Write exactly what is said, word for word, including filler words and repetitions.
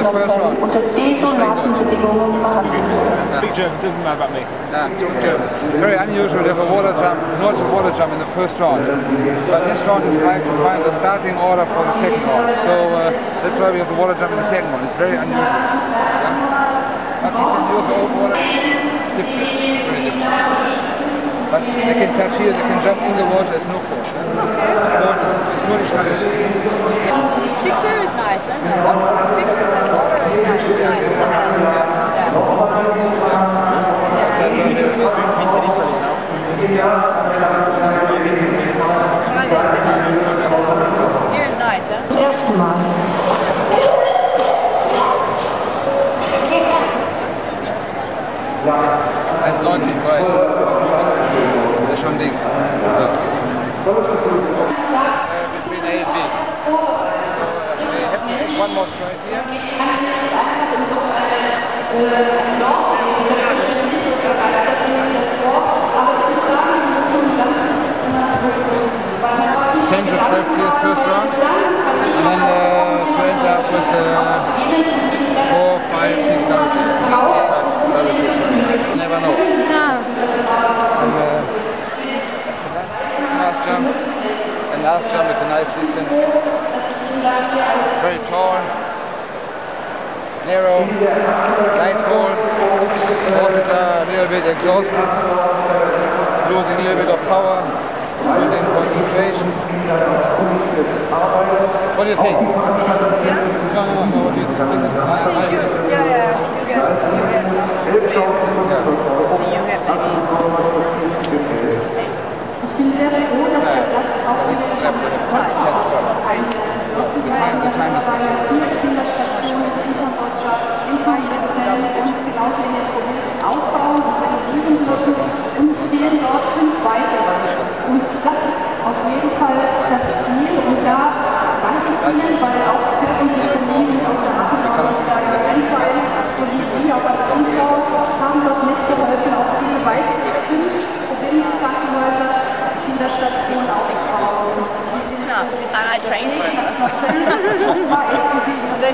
werden unter desolaten Bedingungen behandelt. Big jump, doesn't matter about me. Yeah. It's very unusual to have a water jump, not a water jump in the first round. But this round is trying to find the starting order for the second round. So uh, that's why we have the water jump in the second one. It's very unusual. Yeah. But we can use old water. Difficult, very difficult. But they can touch here, they can jump in the water, there's no fault. Yeah. The fault is, is nur die Stange. Sixer is nice, isn't it? Sixer in the water is nice. Nice in the hand. Yeah. Here is nice, huh? Das erste Mal. eins neunzig breit. Das ist schon dick. So. Uh, between A and B. So, uh, they have to make one more straight here. ten to twelve clears first round. And then uh, to end up with uh, four, five, six double clears. Double clears. You never know. No. And, uh, last jump. And last jump is a nice distance. Very tall. Narrow. Light ball. Horses are a little bit exhausted. Losing a little bit of power. Losing concentration. What do you think? No, no, no. What do you think? This is nice.